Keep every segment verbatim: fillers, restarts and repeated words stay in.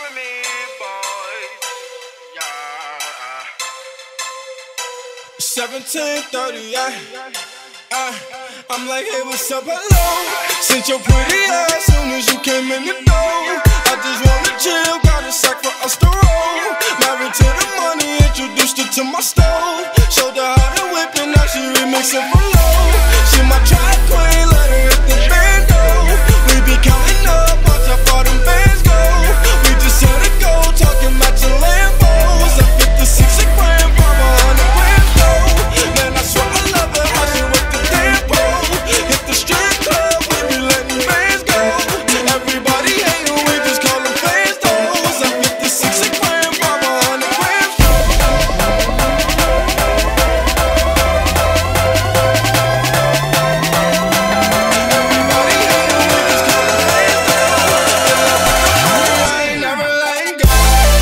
with me, boys. Yeah. seventeen thirty-eight. Uh, I'm like, hey, what's up, hello? Sent your pretty ass soon as you came in the door. I just wanna chill, got a sack for us to roll. Married to the money, introduced her to my stove. Showed her how to whip and now she remixing for low. She my track queen, let her hit the bando. We be counting up, watch how far them bands go. We just had to go, talking matching Lambos. I fifty-six a gram, five hundred grams though. Man, I swear I love her, how she with the tempo. Hit the strip club, we be letting bands go. Everybody hate her, we just call them fans though. I fifty-six a gram, five hundred grams though. Everybody hate her, we just call them fans though. I ain't never letting go.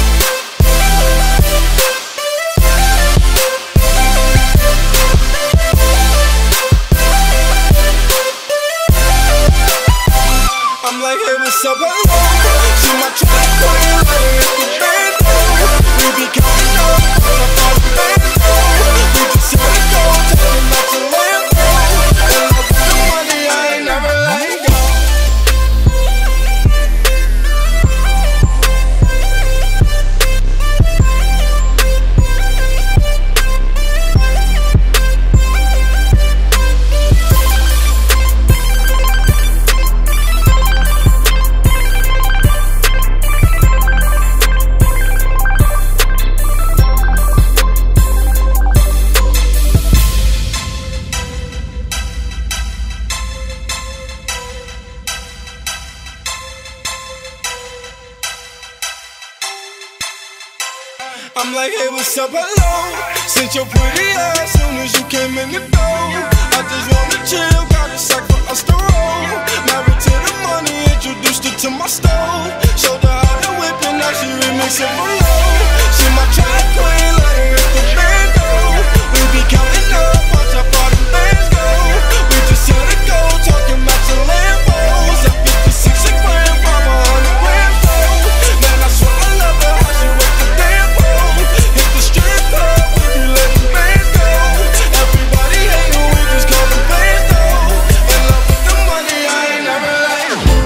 I'm like, hey, what's up, hello? She my track queen, let her hit the bando. We be counting up, watch how far the bands go. We just had to go, talking about the Lambo. And love with the money, I ain't never letting go. I'm like, hey, what's up, hello? Sent your pretty ass soon as you came in the door. I just wanna chill, got a sack for us to roll. Married to the money, introduced her to my stove. Showed her how to whip and now she remixing for low. She my track queen, let her hit the bando. We be counting up, watch how far them bands go. We just had to go, talking matching Lambos. I fifty-six a gram, five hundred grams though. Man, I swear I love her, how she with the tempo. Hit the strip club, we be letting bands go. Everybody hate her, we just call them fans though. In love with the money, I ain't never letting go.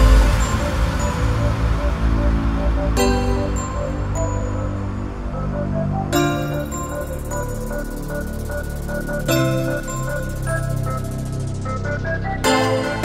Thank you.